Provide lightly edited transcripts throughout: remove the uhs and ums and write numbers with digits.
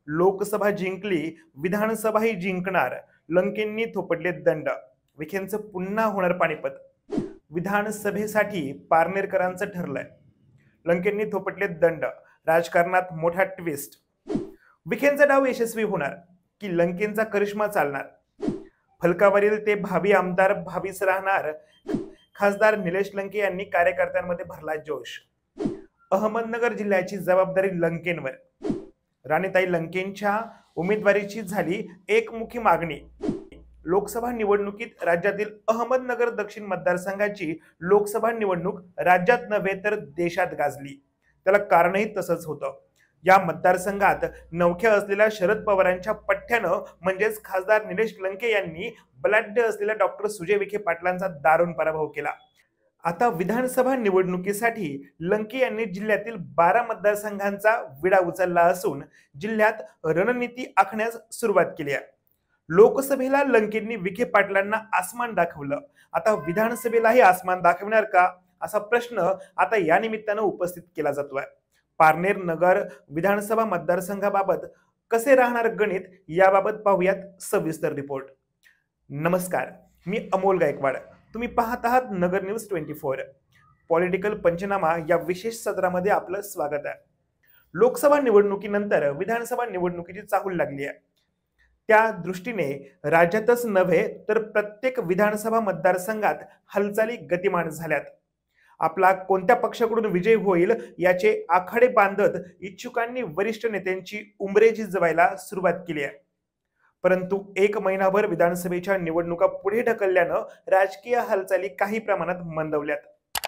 लोकसभा जिंकली, विधानसभाही जिंकणार. लंकेंनी थोपटले दंड. विखेंचं पुन्हा होणार पानिपत. विधानसभेसाठी पारनेरकरांचं ठरलंय. लंकेंनी थोपटले दंड. राजकारणात मोठा ट्विस्ट. विखेंचा डाव यशस्वी होणार की लंकेंचा करिश्मा चालणार? फलकावरील ते भावी आमदार भावीच राहणार. खासदार निलेश लंके यांनी कार्यकर्त्यांमध्ये भरला जोश. अहमदनगर जिल्ह्याची जबाबदारी लंकेंवर. राणीताई लंकेंच्या उमेदवारीची झाली एकमुखी मागणी. लोकसभा निवडणुकीत राज्यातील अहमदनगर दक्षिण मतदारसंघाची लोकसभा निवडणूक राज्यात नव्हे तर देशात गाजली. त्याला कारणही तसंच होतं. या मतदारसंघात नवख्या असलेल्या शरद पवारांच्या पठ्ठ्यानं म्हणजेच खासदार निलेश लंके यांनी बलाढ्य असलेल्या डॉक्टर सुजय विखे पाटलांचा दारुण पराभव केला. आता विधानसभा निवडणुकीसाठी लंके यांनी जिल्ह्यातील 12 मतदारसंघांचा विडा उचलला असून जिल्ह्यात रणनीती आखण्यास सुरुवात केली आहे. लोकसभेला लंकेंनी विखे पाटलांना आसमान दाखवलं. आता विधानसभेलाही आसमान दाखवणार का, असा प्रश्न आता या निमित्तानं उपस्थित केला जातोय. पारनेर नगर विधानसभा मतदारसंघाबाबत कसे राहणार गणित, याबाबत पाहूयात सविस्तर रिपोर्ट. नमस्कार, मी अमोल गायकवाड. तुम्ही पाहत आहात नगर न्यूज 24. पॉलिटिकल पंचनामा या विशेष सत्रामध्ये आपलं स्वागत आहे. लोकसभा निवडणुकीनंतर विधानसभा निवडणुकीची चाहूल लागली आहे. त्या दृष्टीने राज्यातच नव्हे तर प्रत्येक विधानसभा मतदारसंघात हालचाली गतिमान झाल्यात. आपला कोणत्या पक्षाकडून विजय होईल याचे आखाडे बांधत इच्छुकांनी वरिष्ठ नेत्यांची उमरेजी जवायला सुरुवात केली आहे. परंतु एक महिनाभर विधानसभेच्या निवडणुका पुढे ढकलल्यानं राजकीय हालचाली काही प्रमाणात मंदवल्यात.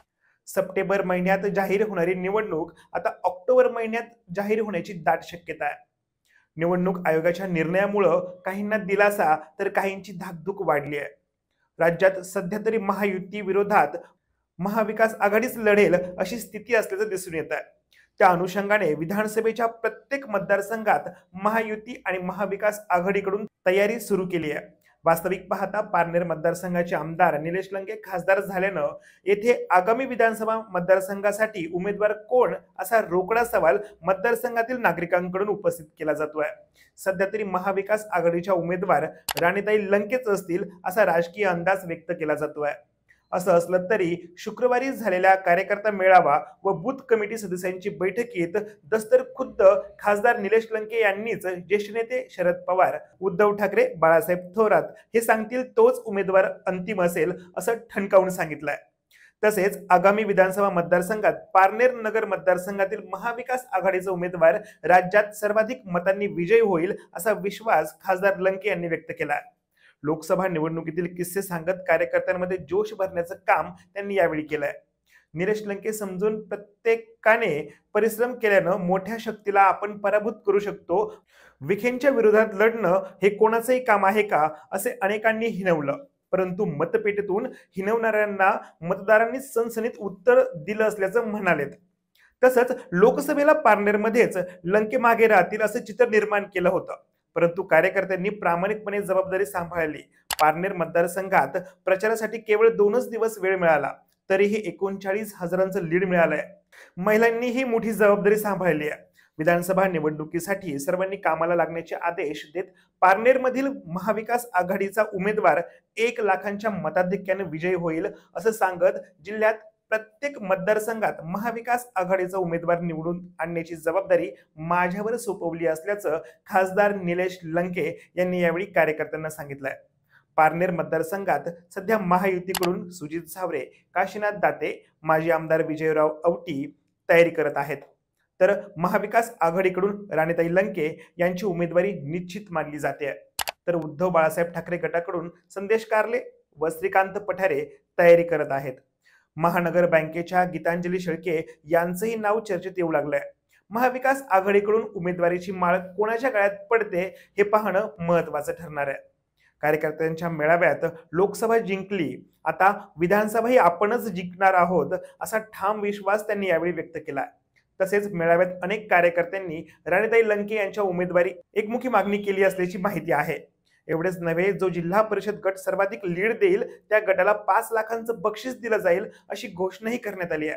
सप्टेंबर महिन्यात जाहीर होणारी निवडणूक आता ऑक्टोबर महिन्यात जाहीर होण्याची दाट शक्यता आहे. निवडणूक आयोगाच्या निर्णयामुळे काहींना दिलासा तर काहींची धाकधूक वाढली आहे. राज्यात सध्या तरी महायुती विरोधात महाविकास आघाडीच लढेल अशी स्थिती असल्याचं दिसून येत आहे. त्या अनुषंगाने विधानसभेच्या प्रत्येक मतदारसंघात महायुती आणि महाविकास आघाडीकडून तयारी सुरू केली आहे. वास्तविक पाहता पारनेर मतदारसंघाचे आमदार निलेश लंके खासदार झाल्यानं येथे आगामी विधानसभा मतदारसंघासाठी उमेदवार कोण, असा रोकडा सवाल मतदारसंघातील नागरिकांकडून उपस्थित केला जातोय. सध्या तरी महाविकास आघाडीच्या उमेदवार राणीताई लंकेच असतील असा राजकीय अंदाज व्यक्त केला जातोय. असं असलं तरी शुक्रवारी झालेल्या कार्यकर्ता मेळावा व बूथ कमिटी सदस्यांची बैठकीत दस्तर खुद्द खासदार निलेश लंके यांनीच ज्येष्ठ नेते शरद पवार, उद्धव ठाकरे, बाळासाहेब थोरात हे सांगतील तोच उमेदवार अंतिम असेल असं ठणकावून सांगितलंय. तसेच आगामी विधानसभा मतदारसंघात पारनेर नगर मतदारसंघातील महाविकास आघाडीचा उमेदवार राज्यात सर्वाधिक मतांनी विजयी होईल असा विश्वास खासदार लंके यांनी व्यक्त केला. लोकसभा निवडणुकीतील किस्से सांगत कार्यकर्त्यांमध्ये जोश भरण्याचं काम त्यांनी यावेळी केलंय. निलेश लंके समजून प्रत्येकाने परिश्रम केल्यानं मोठ्या शक्तीला आपण पराभूत करू शकतो. विखेंच्या विरोधात लढणं हे कोणाचंही काम आहे का, असे अनेकांनी हिणवलं. परंतु मतपेटीतून हिणवणाऱ्यांना मतदारांनी सणसणीत उत्तर दिलं असल्याचं म्हणालेत. तसंच लोकसभेला पारनेरमध्येच लंके मागे राहतील असं चित्र निर्माण केलं होतं. परंतु कार्यकर्त्यांनी प्रामाणिकपणे जबाबदारी सांभाळली. पारनेर मतदारसंघात प्रचारासाठी केवळ 2च दिवस वेळ मिळाला तरीही 39,000चं लीड मिळालंय. महिलांनीही मोठी जबाबदारी सांभाळली आहे. विधानसभा निवडणुकीसाठी सर्वांनी कामाला लागण्याचे आदेश देत पारनेरमधील महाविकास आघाडीचा उमेदवार 1 लाखांच्या मताधिक्याने विजयी होईल असं सांगत जिल्ह्यात प्रत्येक मतदारसंघात महाविकास आघाडीचा उमेदवार निवडून आणण्याची जबाबदारी माझ्यावर सोपवली असल्याचं खासदार निलेश लंके यांनी यावेळी कार्यकर्त्यांना सांगितलंय. पारनेर मतदारसंघात सध्या महायुतीकडून सुजित झावरे, काशीनाथ दाते, माजी आमदार विजयराव औटी तयारी करत आहेत. तर महाविकास आघाडीकडून राणीताई लंके यांची उमेदवारी निश्चित मानली जाते. तर उद्धव बाळासाहेब ठाकरे गटाकडून संदेश कारले व श्रीकांत पठारे तयारी करत आहेत. महानगर बँकेच्या गीतांजली शेळके यांचंही नाव चर्चेत येऊ लागलंय. महाविकास आघाडीकडून उमेदवारीची माळ कोणाच्या गळ्यात पडते हे पाहणं महत्वाचं ठरणार आहे. कार्यकर्त्यांच्या मेळाव्यात लोकसभा जिंकली, आता विधानसभाही आपणच जिंकणार आहोत असा ठाम विश्वास त्यांनी यावेळी व्यक्त केला. तसेच मेळाव्यात अनेक कार्यकर्त्यांनी राणीताई लंके यांच्या उमेदवारी एकमुखी मागणी केली असल्याची माहिती आहे. एवढेच नव्हे, जो जिल्हा परिषद गट सर्वाधिक लीड देईल त्या गटाला 5 लाखांचं बक्षीस दिलं जाईल अशी घोषणाही करण्यात आली आहे.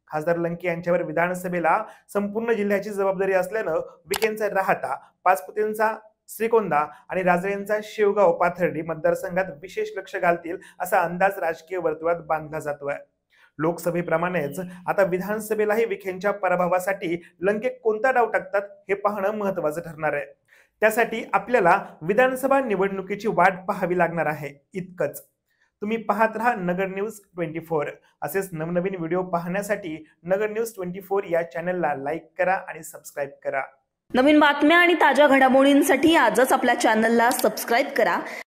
खासदार लंके यांच्यावर विधानसभेला संपूर्ण जिल्ह्याची जबाबदारी असल्यानं विखेंचा राहाता, पाचपुतेंचा श्रीगोंदा आणि राजळेंचा शेवगाव पाथर्डी मतदारसंघात विशेष लक्ष घालतील असा अंदाज राजकीय वर्तुळात बांधला जातोय। लोकसभेप्रमाणेच आता विधानसभेलाही विखेंच्या पराभवासाठी लंके कोणता डाव टाकतात हे पाहणं महत्त्वाचं ठरणार आहे। त्यासाठी आपल्याला विधानसभा निवडणुकीची वाट पाहावी लागणार आहे। इतकंच। तुम्ही पाहत राहा नगर न्यूज 24। असेच नवनवीन व्हिडिओ पाहण्यासाठी नगर न्यूज 24 या चॅनलला लाईक करा आणि सबस्क्राईब करा। नवीन बातम्या आणि ताज्या घडामोडींसाठी आजच आपल्या चॅनलला सबस्क्राईब करा